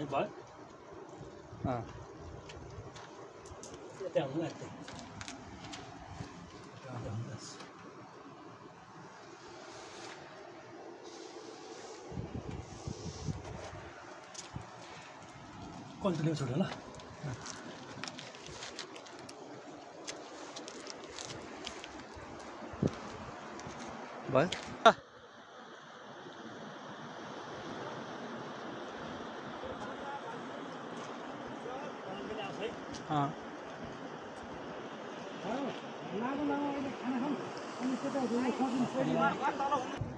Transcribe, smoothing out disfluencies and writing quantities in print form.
भयो त्यहाँ हुनु लाग्छ कन्टिन्यू छोड्यो ल भयो लामो अहिले खाना खाऊँ अनि त्यता